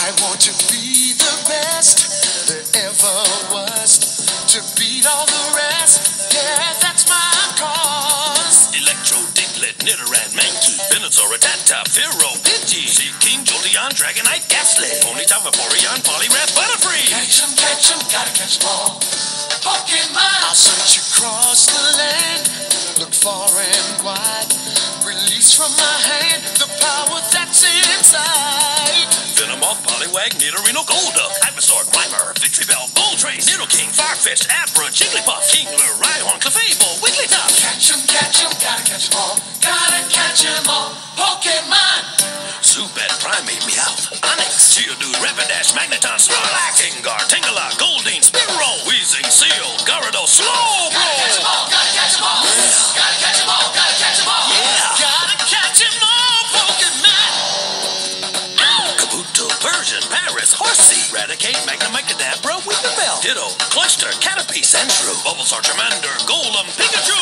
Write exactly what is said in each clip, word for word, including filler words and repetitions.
I want to be the best there ever was, to beat all the rest. Yeah, that's my cause. Electro, Diglett, Nidoran, Mankey, Venusaur, Rattata, Fearow, Pidgey, Sea King, Jolteon, Dragonite, Ghastly, Ponyta, Vaporeon, Poliwrath, Butterfree. Catch 'em, catch 'em, gotta catch 'em all. Pokemon. I'll search across the land, look far and wide, release from my hand the power that's inside. Venomoth, Poliwag, Nidorino, Golduck, Ivysaur, Grimer, Victreebel, Moltres, Nidoking, Farfetch'd, Abra, Jigglypuff, Kingler, Rhyhorn, Clefable, Wigglytuff. Catch 'em, catch 'em, gotta catch 'em all. Gotta catch 'em all. Pokemon. Zubat, Primeape, Meowth, Onix, Geodude, Rapidash, Magneton, Snorlax, Gengar, Tangela, Goldeen, Spearow, Weezing, Seal, Gyarados, Slowbro. Gotta catch 'em all, gotta catch 'em all. Yeah. Gotta catch 'em all, gotta catch 'em all. Yeah. Gotta catch 'em all, Pokemon. Kabuto, Persian, Paris, Horsey, Raticate, Magnemite, Kadabra, Weepinbell, Ditto, Cluster, Caterpie, Sandshrew, Bulbasaur, Charmander, Golem, Pikachu.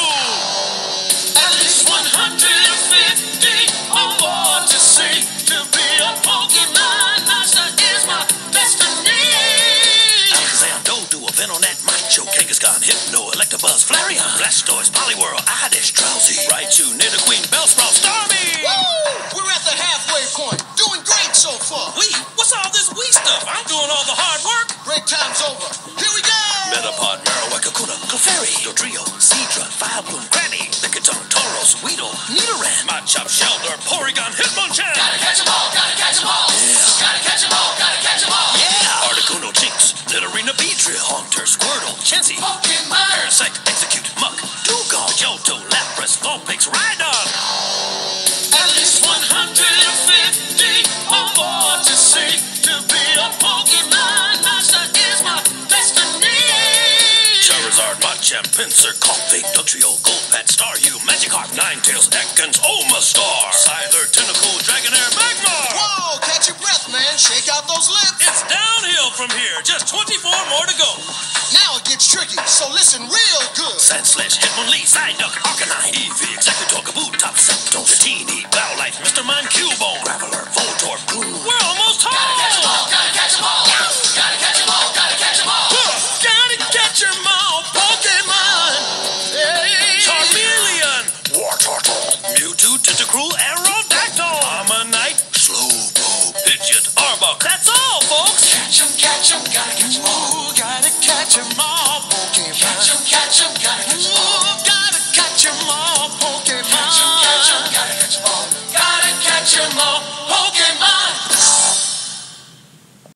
At least one hundred fifty or more to see. To be a Pokemon master is my destiny. Alakazam, Doduo, Venonat, Macho, Kangaskhan, Hypno, Electabuzz, Flareon, Blastoise, Poliwhirl, Oddish, Drowsy, Raichu, Nidoqueen, Bellsprout, Starmie. Woo! We're at the halfway point. Doing great so far. We? What's all this we stuff? I'm doing all the hard work. Break time's over. Here we go. Metapod, Marowak, Kakuna, Clefairy, Dodrio, Seadra, Firebloom, Granny, Lickitung, Tauros, Weedle, Nidoran, Machop, Shelter, Porygon, Hitmonchan. Gotta catch 'em all. Gotta catch 'em all. Yeah. Gotta catch 'em all. Gotta catch 'em all. Yeah! Articuno, Jinx, Nidorina, Beedrill, Haunter, Squirtle, Chansey, Pokemon. Parasect, Execute, Muck, Dugong, Johto, Lapras, Vulpix, Rhydon. At least one hundred fifty or more to see. To be a Pokemon master is my destiny. Charizard, Machamp, Pinsir, Coffee, Dugtrio, Golbat, Staryu, Magikarp, Ninetales, Ekans, Omastar, Scyther, Tentacool, Dragonair, Magmar. Whoa, catch your breath, man. Shake out those lips. It's downhill from here. Just twenty-four more to go. Now it gets tricky, so listen real good. Sandslash, Hitmonlee, Psyduck, Arcanine, Eevee, Executor, Kabutops, Zapdos, Dratini, Bowlife, Mister Mime, Cubone, Graveler, Voltorb, Gloom. We're almost home. Gotta catch 'em all. Gotta catch 'em all. Gotta catch 'em all. Gotta catch 'em all. Gotta catch 'em all, Pokemon. Hey. Charmeleon, Wartortle, Mewtwo, Tentacruel, Aerodactyl, Ammonite, Slowpoke, Pidgeot, Arbok. That's all, folks. Catch 'em, catch 'em, gotta catch 'em all. Ooh, gotta catch 'em all, Pokemon. Catch 'em, catch 'em, gotta catch 'em all. Ooh, gotta catch 'em all, Pokemon. Catch 'em, catch 'em, gotta catch 'em all. Gotta catch 'em all, Pokemon.